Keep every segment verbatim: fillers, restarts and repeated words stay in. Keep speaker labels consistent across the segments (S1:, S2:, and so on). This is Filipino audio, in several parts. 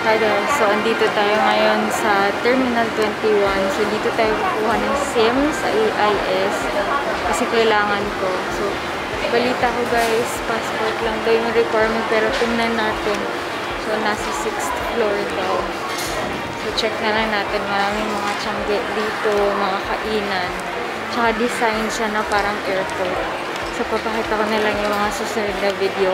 S1: Hi guys, so andito tayo ngayon sa Terminal twenty-one. So dito tayo kukuha ng SIM sa A I S kasi kailangan ko. So balita ko guys, passport lang daw yung requirement pero tingnan natin. So nasa sixth floor daw. So check na lang natin, maraming mga tiyangge dito, mga kainan. Tsaka design siya na parang airport. So papakita ko na lang yung mga susunod na video.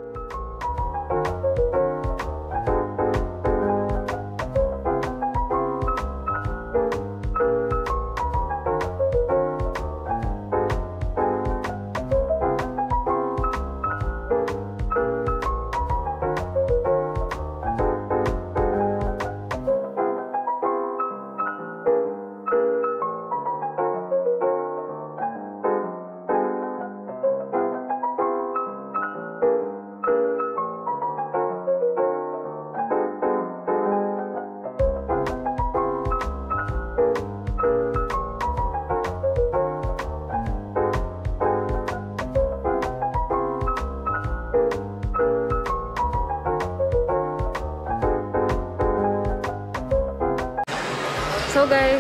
S1: So guys,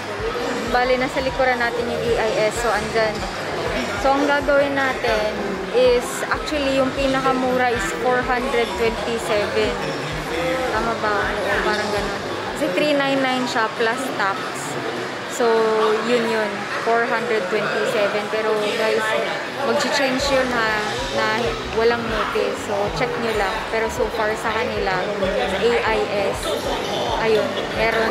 S1: bali nasa likuran natin yung A I S. So andyan. So ang gagawin natin is, actually yung pinakamura is four hundred twenty-seven. Tama ba? Oo, parang ganun. Kasi three ninety-nine siya plus tax. So yun yun, four hundred twenty-seven. Pero guys, mag-change yun ha, na walang notice. So check nyo lang. Pero so far sa kanila, A I S, ayun, meron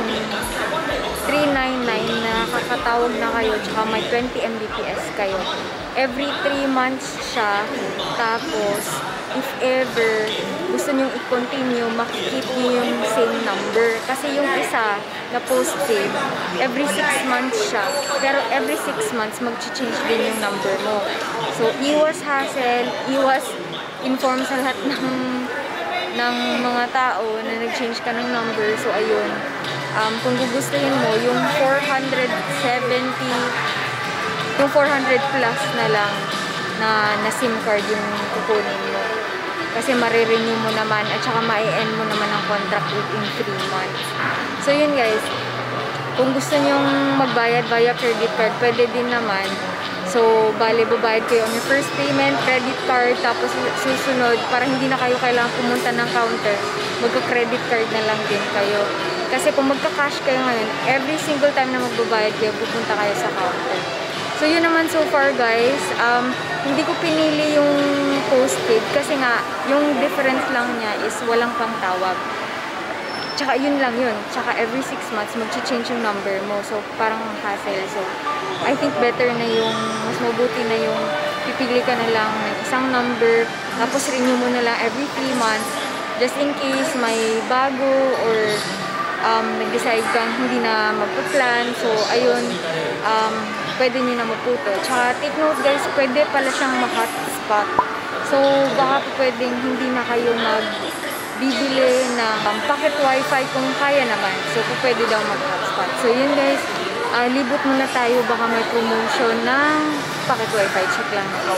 S1: three ninety-nine na kakatawag na kayo, tsaka may twenty megabits per second kayo. Every three months siya. Tapos, if ever gusto nyo i-continue, makikip nyo yung same number. Kasi yung isa na postpaid, every six months siya. Pero every six months, mag-change din yung number mo. So, iwas hassle, iwas inform sa lahat ng, ng mga tao na nag-change ka ng number. So, ayun. Um, kung gugustuhin mo, yung four hundred seventy, yung four hundred plus na lang na, na SIM card yung kukunin mo. Kasi marirenew mo naman at saka ma-end mo naman ang contract within three months. So yun guys, kung gusto nyong magbayad via credit card, pwede din naman. So, bali, babayad kayo on your first payment, credit card, tapos susunod, para hindi na kayo kailangan pumunta ng counter, magka-credit card na lang din kayo. Kasi kung magka-cash kayo ngayon, every single time na magbabayad kayo, pupunta kayo sa counter. So, yun naman so far guys. Um, hindi ko pinili yung postpaid kasi nga, yung difference lang niya is walang pangtawag. Tsaka yun lang yun. Tsaka every six months, mag-change yung number mo. So, parang hassle. So, I think better na yung, mas mabuti na yung pipili ka na lang ng isang number, tapos renew mo na lang every three months, just in case may bago or um, nag-decide kang hindi na magpa-plan. So, ayun, um, pwede nyo na maputo. Tsaka, take note guys, pwede pala siyang ma-hotspot. So, baka pwedeng hindi na kayo mag bibili ng um, pocket wifi kung kaya naman. So, kung pwede daw mag-hotspot. So, yun guys, uh, libot muna tayo. Baka may promotion ng pocket wifi. Check lang ako.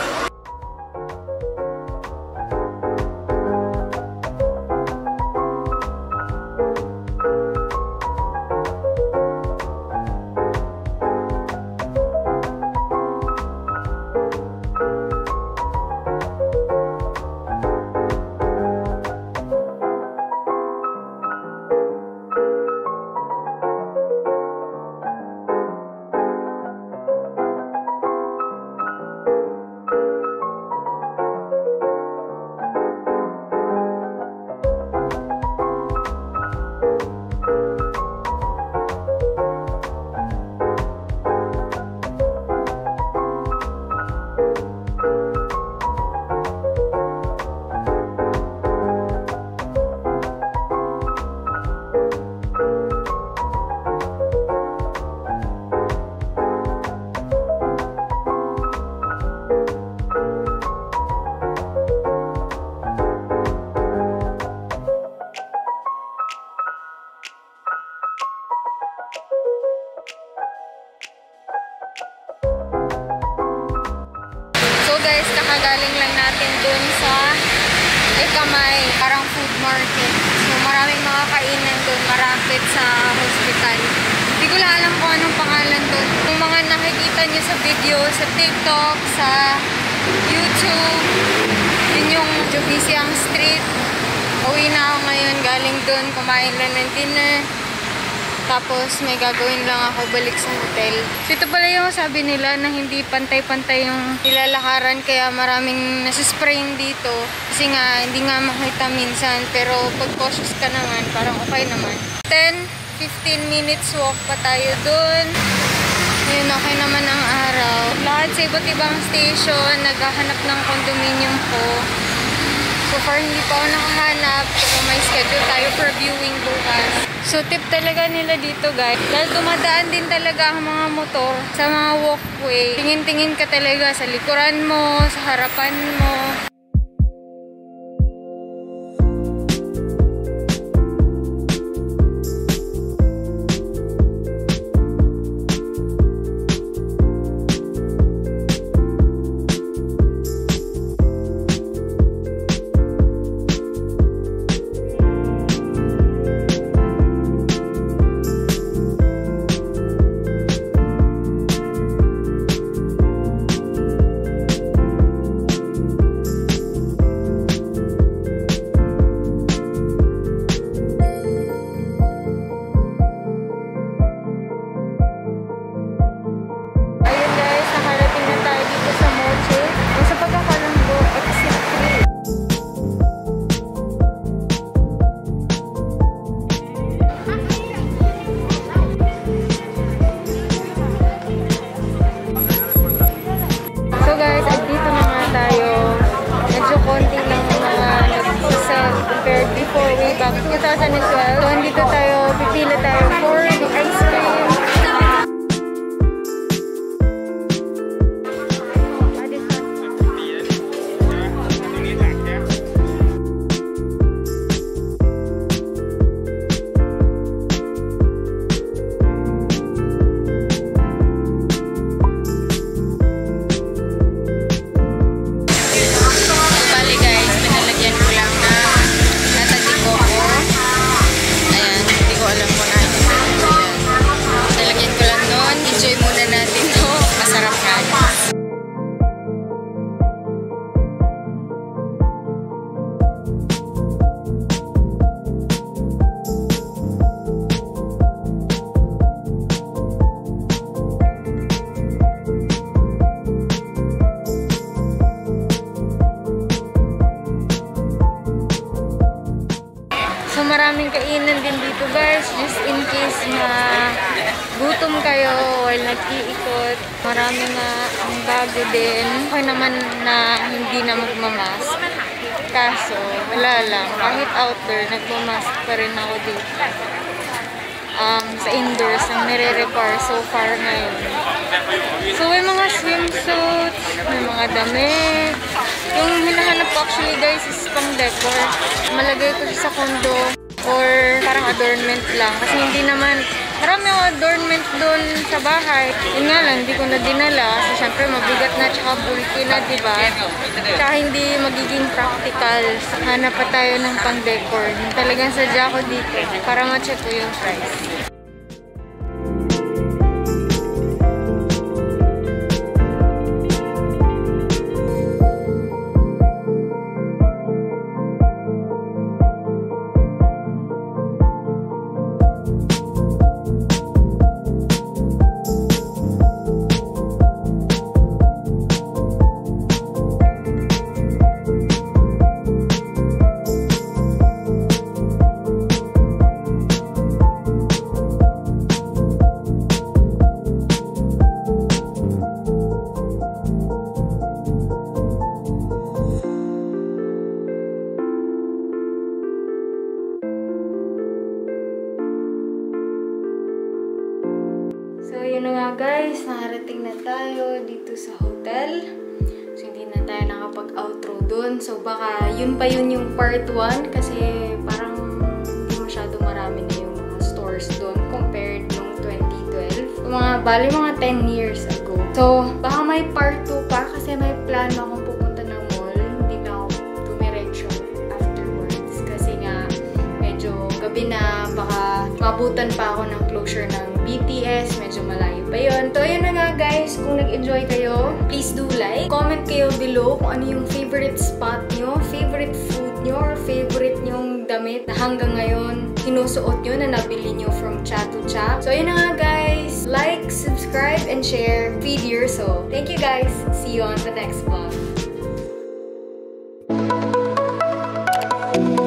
S1: Hospital. Hindi ko lang alam kung anong pangalan doon. Yung mga nakikita nyo sa video, sa TikTok, sa YouTube, yun yung Jubisiang Street. Uwi na ako ngayon, galing doon, kumain lang ng dinner. Tapos may gagawin lang ako balik sa hotel. So ito pala yung sabi nila na hindi pantay-pantay yung nilalakaran, kaya maraming nasisprayin dito. Kasi nga hindi nga makita minsan, pero pag cautious ka naman, parang okay naman. ten to fifteen minutes walk pa tayo dun. Ngayon okay naman ang araw. Lahat sa iba't ibang station, naghahanap ng condominium ko. So far hindi pa ako nakahanap, pero may schedule tayo for viewing bukas. So tip talaga nila dito guys, dahil dumadaan din talaga ang mga motor sa mga walkway. Tingin-tingin ka talaga sa likuran mo, sa harapan mo. two thousand twelve. So, andito tayo, pipila tayo for the ice cream. Maraming kainan din dito guys, just in case na gutom kayo while nag-iikot. Marami na ang bago din. Okay naman na hindi na magmamask. Kaso, wala lang. Kahit outdoor, nagmamask pa rin ako dito. Um, sa indoors, ang nire-require so far ngayon. So, may mga swimsuits, may mga damit. Yung hinahanap ko actually guys is pang decor. Malagay ko sa condo. Or parang adornment lang. Kasi hindi naman, marami yung adornment doon sa bahay. Yun nga lang, hindi ko na dinala. Kasi syempre mabigat na, tsaka bulky na, diba? Tsaka hindi magiging practical. Hanap pa tayo ng pang-decor. Talagang sadya ko dito para ma-check ko yung price. So, yun na nga guys, nakarating na tayo dito sa hotel. So, hindi na tayo nakapag-outro dun. So, baka yun pa yun yung part one kasi parang hindi masyado marami na yung mga stores dun compared nung twenty twelve. So, mga, bali mga ten years ago. So, baka may part two pa kasi may plano akong pupunta ng mall. Hindi na ako tumiretso afterwards kasi nga medyo gabi na, baka abutan pa ako ng closure ng B T S. Medyo malayo pa yun. So, ayun na nga guys. Kung nag-enjoy kayo, please do like. Comment kayo below kung ano yung favorite spot nyo, favorite food nyo, or favorite nyong damit na hanggang ngayon sinusuot nyo na nabili nyo from Chat to Chat. So, ayun na nga guys. Like, subscribe, and share. Feed your soul. Thank you guys. See you on the next vlog.